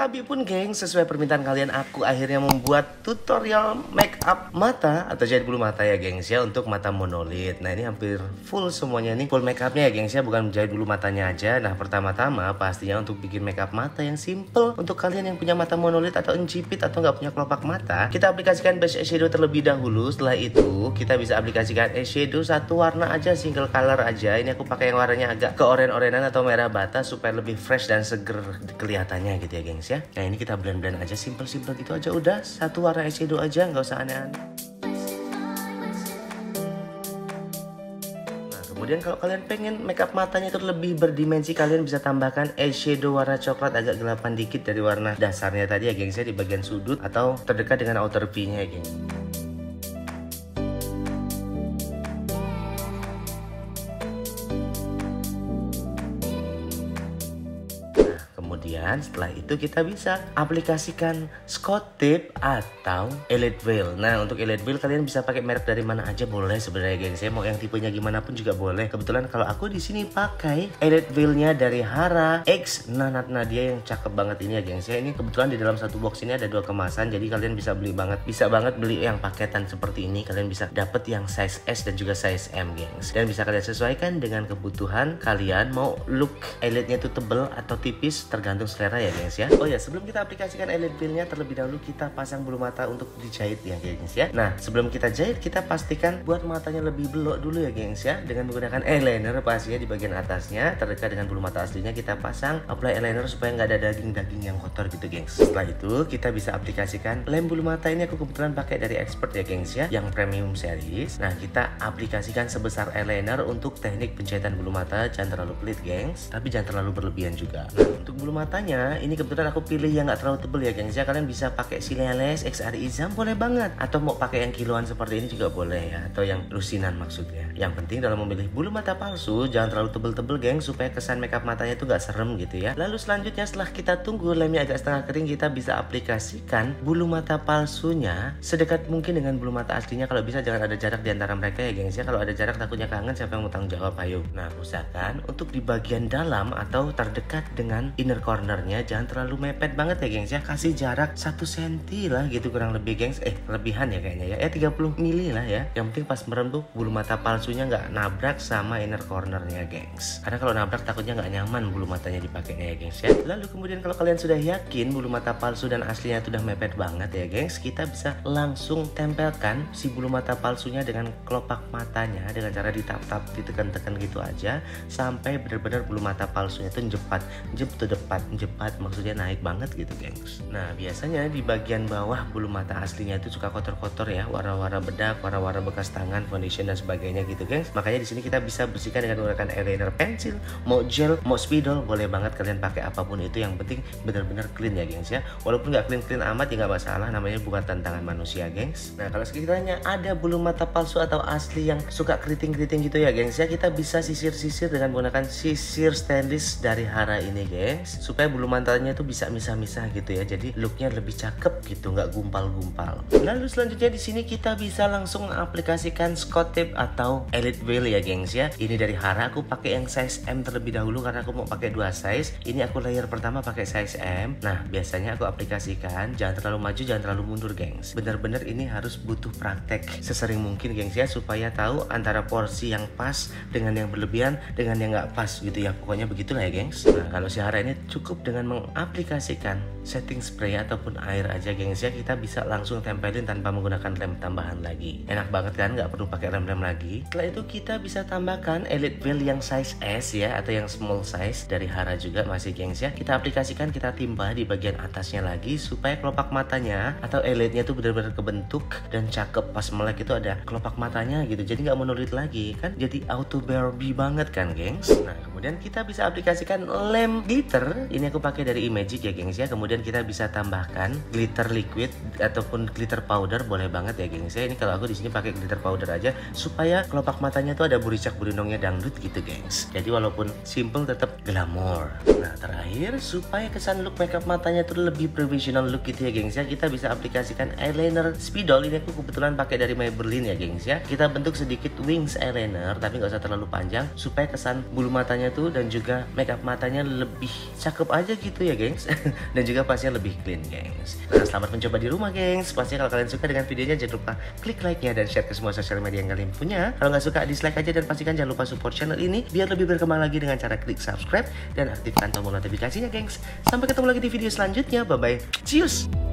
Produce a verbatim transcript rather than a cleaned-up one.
Tapi pun geng, sesuai permintaan kalian, aku akhirnya membuat tutorial make up mata atau jahit bulu mata ya gengs ya, untuk mata monolit. Nah ini hampir full semuanya nih, full make upnya ya gengs ya, bukan jahit bulu matanya aja. Nah pertama-tama pastinya untuk bikin make up mata yang simple, untuk kalian yang punya mata monolit atau njipit atau nggak punya kelopak mata, kita aplikasikan base eyeshadow terlebih dahulu. Setelah itu kita bisa aplikasikan eyeshadow satu warna aja, single color aja. Ini aku pakai yang warnanya agak ke oren-orenan atau merah bata supaya lebih fresh dan seger kelihatannya gitu ya gengs ya. Nah ini kita blend-blend aja, simple-simple gitu aja, udah satu warna eyeshadow aja, nggak usah aneh-aneh. Nah kemudian kalau kalian pengen makeup matanya itu lebih berdimensi, kalian bisa tambahkan eyeshadow warna coklat agak gelapan dikit dari warna dasarnya tadi ya gengs ya, di bagian sudut atau terdekat dengan outer V-nya ya gengs. Kemudian setelah itu kita bisa aplikasikan Scotch Tape atau Elite Wheel. Nah untuk Elite Wheel kalian bisa pakai merek dari mana aja boleh sebenarnya gengs. Saya mau yang tipenya gimana pun juga boleh. Kebetulan kalau aku di sini pakai Elite Wheel-nya dari Hara X Nanat Nadia yang cakep banget ini ya gengs ya. Ini kebetulan di dalam satu box ini ada dua kemasan, jadi kalian bisa beli banget, bisa banget beli yang paketan seperti ini. Kalian bisa dapet yang size S dan juga size M gengs. Dan bisa kalian sesuaikan dengan kebutuhan kalian, mau look Elite-nya itu tebel atau tipis tergantung selera ya gengs ya. Oh ya, sebelum kita aplikasikan Elite Wheel-nya terlebih dahulu kita pasang bulu mata untuk dijahit ya gengs ya. Nah sebelum kita jahit kita pastikan buat matanya lebih belok dulu ya gengs ya, dengan menggunakan eyeliner pastinya di bagian atasnya terdekat dengan bulu mata aslinya. Kita pasang apply eyeliner supaya nggak ada daging-daging yang kotor gitu gengs. Setelah itu kita bisa aplikasikan lem bulu mata. Ini aku kebetulan pakai dari Expert ya gengs ya, yang premium series. Nah kita aplikasikan sebesar eyeliner untuk teknik penjahitan bulu mata. Jangan terlalu pelit gengs, tapi jangan terlalu berlebihan juga. Nah untuk bulu matanya ini kebetulan aku pilih yang nggak terlalu tebel ya gengs ya. Kalian bisa pakai Sileles X R Izam boleh banget, atau mau pakai yang kiloan seperti ini juga boleh ya, atau yang lusinan maksudnya. Yang penting dalam memilih bulu mata palsu jangan terlalu tebel-tebel gengs, supaya kesan makeup matanya itu nggak serem gitu ya. Lalu selanjutnya setelah kita tunggu lemnya agak setengah kering, kita bisa aplikasikan bulu mata palsunya sedekat mungkin dengan bulu mata aslinya. Kalau bisa jangan ada jarak di antara mereka ya gengs ya. Kalau ada jarak takutnya kangen, siapa yang mau tanggung jawab, ayo. Nah usahakan untuk di bagian dalam atau terdekat dengan inner cornernya jangan terlalu mepet banget ya gengs ya. Kasih jarak satu senti lah gitu kurang lebih gengs. Eh lebihan ya kayaknya ya, eh tiga puluh mili lah ya. Yang penting pas merem tuh bulu mata palsunya nggak nabrak sama inner cornernya gengs, karena kalau nabrak takutnya nggak nyaman bulu matanya dipakainya ya gengs ya. Lalu kemudian kalau kalian sudah yakin bulu mata palsu dan aslinya sudah mepet banget ya gengs, kita bisa langsung tempelkan si bulu mata palsunya dengan kelopak matanya dengan cara ditap-tap, ditekan-tekan gitu aja sampai benar-benar bulu mata palsunya itu jepat, jep tuh depan, jepat maksudnya naik banget gitu gengs. Nah biasanya di bagian bawah bulu mata aslinya itu suka kotor-kotor ya, warna-warna bedak, warna-warna bekas tangan, foundation dan sebagainya gitu gengs. Makanya di sini kita bisa bersihkan dengan menggunakan eyeliner pensil, mau gel, mau spidol, boleh banget kalian pakai apapun itu, yang penting benar-benar clean ya gengs ya. Walaupun nggak clean-clean amat ya nggak masalah, namanya bukan tantangan manusia gengs. Nah kalau sekiranya ada bulu mata palsu atau asli yang suka keriting-keriting gitu ya gengs ya, kita bisa sisir-sisir dengan menggunakan sisir stainless dari Hara ini gengs, supaya bulu matanya itu bisa misah-misah gitu ya, jadi looknya lebih cakep gitu, nggak gumpal-gumpal. Lalu selanjutnya di sini kita bisa langsung aplikasikan Scotch Tape atau Elite Wheel ya gengs ya. Ini dari Hara, aku pakai yang size M terlebih dahulu karena aku mau pakai dua size. Ini aku layer pertama pakai size M. Nah biasanya aku aplikasikan jangan terlalu maju, jangan terlalu mundur gengs. Bener-bener ini harus butuh praktek sesering mungkin gengs ya, supaya tahu antara porsi yang pas dengan yang berlebihan dengan yang nggak pas gitu ya. Pokoknya begitulah ya gengs. Nah kalau si Hara ini cukup dengan mengaplikasikan setting spray ataupun air aja gengs ya, kita bisa langsung tempelin tanpa menggunakan lem tambahan lagi. Enak banget kan, nggak perlu pakai lem-lem lagi. Setelah itu kita bisa tambahkan Elite Wheel yang size S ya, atau yang small size dari Hara juga masih gengs ya. Kita aplikasikan, kita timpa di bagian atasnya lagi supaya kelopak matanya atau elite-nya tuh benar-benar kebentuk dan cakep. Pas melek itu ada kelopak matanya gitu, jadi nggak monolit lagi kan, jadi auto Barbie banget kan gengs. Nah kemudian kita bisa aplikasikan lem glitter. Ini aku pakai dari Imagic ya gengs ya. Kemudian kita bisa tambahkan glitter liquid ataupun glitter powder, boleh banget ya gengs ya. Ini kalau aku di sini pakai glitter powder aja supaya kelopak matanya tuh ada buricak burindongnya dangdut gitu gengs. Jadi walaupun simple tetap glamour. Nah terakhir supaya kesan look makeup matanya tuh lebih professional look gitu ya gengs ya, kita bisa aplikasikan eyeliner spidol. Ini aku kebetulan pakai dari Maybelline ya gengs ya. Kita bentuk sedikit wings eyeliner tapi nggak usah terlalu panjang supaya kesan bulu matanya tuh, dan juga makeup matanya lebih cakep aja gitu ya gengs. Dan juga pastinya lebih clean gengs. Nah, selamat mencoba di rumah gengs. Pastinya kalau kalian suka dengan videonya jangan lupa klik like-nya dan share ke semua sosial media yang kalian punya. Kalau nggak suka dislike aja, dan pastikan jangan lupa support channel ini biar lebih berkembang lagi dengan cara klik subscribe dan aktifkan tombol notifikasinya gengs. Sampai ketemu lagi di video selanjutnya. Bye bye. Cheers.